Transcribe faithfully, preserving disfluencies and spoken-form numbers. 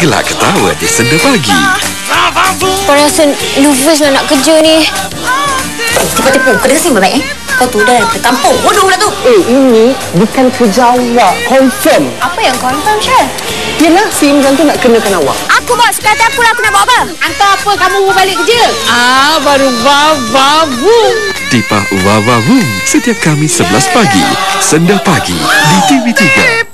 Gelak ketawa di Senda Pagi. Kau rasa nervous lah nak kerja ni. Tipu-tipu, kena kasih baik eh. Kau tu dah daripada kampung, bodoh lah tu. Eh, ini bukan kerja awak. Confirm. Apa yang confirm, Syah? Yelah, si Imran tu nak kenakan awak. Aku bawa suka hati aku lah. Aku nak bawa apa? Hantar apa kamu balik kerja? Ah, baru babu. Tipah Wawa Wum setiap Khamis sebelas pagi. Senda Pagi di T V tiga.